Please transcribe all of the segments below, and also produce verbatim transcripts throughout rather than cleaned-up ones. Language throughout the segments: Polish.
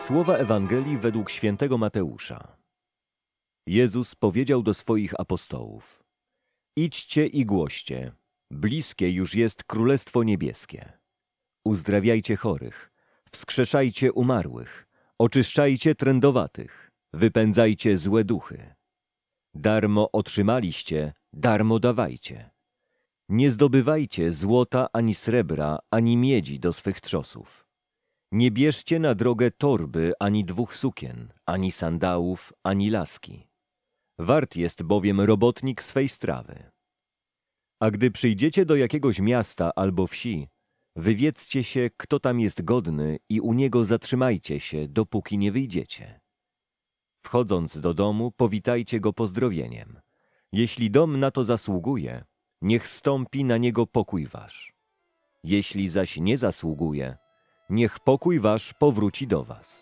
Słowa Ewangelii według świętego Mateusza. Jezus powiedział do swoich apostołów: idźcie i głoście, bliskie już jest Królestwo Niebieskie. Uzdrawiajcie chorych, wskrzeszajcie umarłych, oczyszczajcie trędowatych, wypędzajcie złe duchy. Darmo otrzymaliście, darmo dawajcie. Nie zdobywajcie złota ani srebra, ani miedzi do swych trzosów. Nie bierzcie na drogę torby, ani dwóch sukien, ani sandałów, ani laski. Wart jest bowiem robotnik swej strawy. A gdy przyjdziecie do jakiegoś miasta albo wsi, wywiedzcie się, kto tam jest godny, i u niego zatrzymajcie się, dopóki nie wyjdziecie. Wchodząc do domu, powitajcie go pozdrowieniem. Jeśli dom na to zasługuje, niech stąpi na niego pokój wasz. Jeśli zaś nie zasługuje, niech pokój wasz powróci do was.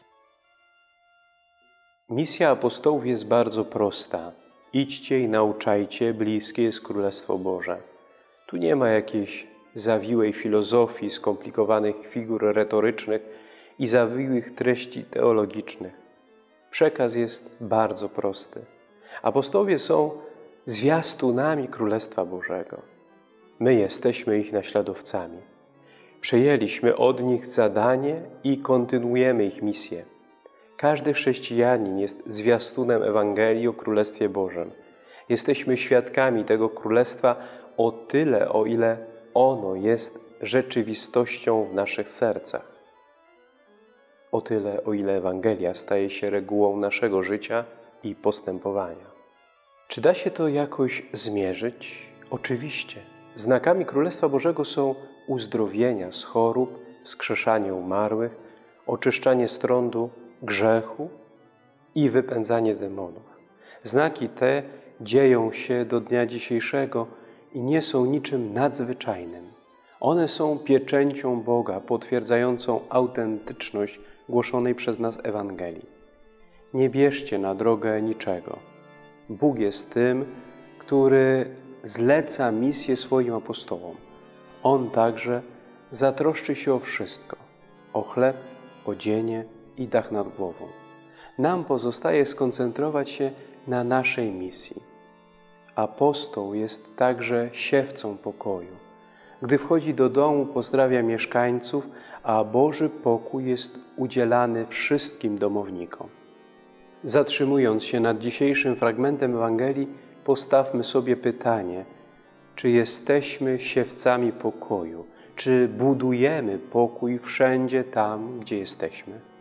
Misja apostołów jest bardzo prosta. Idźcie i nauczajcie, bliskie jest Królestwo Boże. Tu nie ma jakiejś zawiłej filozofii, skomplikowanych figur retorycznych i zawiłych treści teologicznych. Przekaz jest bardzo prosty. Apostołowie są zwiastunami Królestwa Bożego. My jesteśmy ich naśladowcami. Przejęliśmy od nich zadanie i kontynuujemy ich misję. Każdy chrześcijanin jest zwiastunem Ewangelii o Królestwie Bożym. Jesteśmy świadkami tego Królestwa o tyle, o ile ono jest rzeczywistością w naszych sercach. O tyle, o ile Ewangelia staje się regułą naszego życia i postępowania. Czy da się to jakoś zmierzyć? Oczywiście. Znakami Królestwa Bożego są uzdrowienia z chorób, wskrzeszanie umarłych, oczyszczanie z trądu grzechu i wypędzanie demonów. Znaki te dzieją się do dnia dzisiejszego i nie są niczym nadzwyczajnym. One są pieczęcią Boga potwierdzającą autentyczność głoszonej przez nas Ewangelii. Nie bierzcie na drogę niczego. Bóg jest tym, który zleca misję swoim apostołom. On także zatroszczy się o wszystko, o chleb, odzienie i dach nad głową. Nam pozostaje skoncentrować się na naszej misji. Apostoł jest także siewcą pokoju. Gdy wchodzi do domu, pozdrawia mieszkańców, a Boży pokój jest udzielany wszystkim domownikom. Zatrzymując się nad dzisiejszym fragmentem Ewangelii, postawmy sobie pytanie, czy jesteśmy siewcami pokoju, czy budujemy pokój wszędzie tam, gdzie jesteśmy?